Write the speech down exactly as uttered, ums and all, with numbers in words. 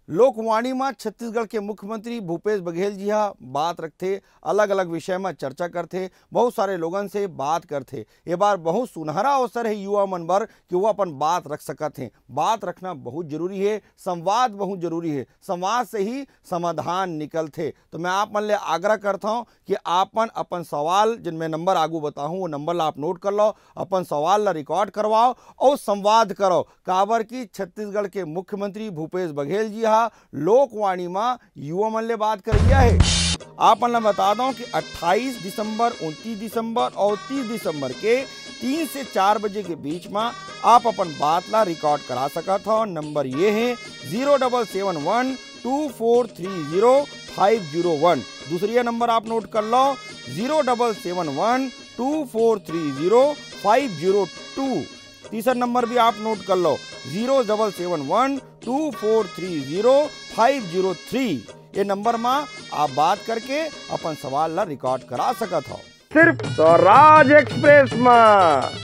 लोकवाणी में छत्तीसगढ़ के मुख्यमंत्री भूपेश बघेल जी हा बात रखते, अलग अलग विषय में चर्चा करते, बहुत सारे लोगन से बात करते। ये बार बहुत सुनहरा अवसर है युवा मन बर कि वो अपन बात रख सकते हैं। बात रखना बहुत जरूरी है, संवाद बहुत जरूरी है, संवाद से ही समाधान निकलते। तो मैं आप मन ले आग्रह करता हूँ कि आपन अपन सवाल, जिन मैं नंबर आगू बताऊँ वो नंबर ला आप नोट कर लो, अपन सवाल ला रिकॉर्ड करवाओ और संवाद करो। काबर की छत्तीसगढ़ के मुख्यमंत्री भूपेश बघेल जी हा लोकवाणी में युवा मन ले बात करिया है। आप मन बता दूं कि अट्ठाईस दिसंबर, उनतीस दिसंबर और तीस दिसंबर के तीन से चार बजे के बीच में आप अपन बात ला रिकॉर्ड करा सकत हो। नंबर ये है zero double seven one two four three zero five zero one. दूसरी नंबर आप नोट कर लो zero double seven one two four three zero five zero two. तीसरा नंबर भी आप नोट कर लो zero double seven one two four three zero five zero three. ये नंबर में आप बात करके अपन सवाल ला रिकॉर्ड करा सकत हो। सिर्फ स्वराज एक्सप्रेस में।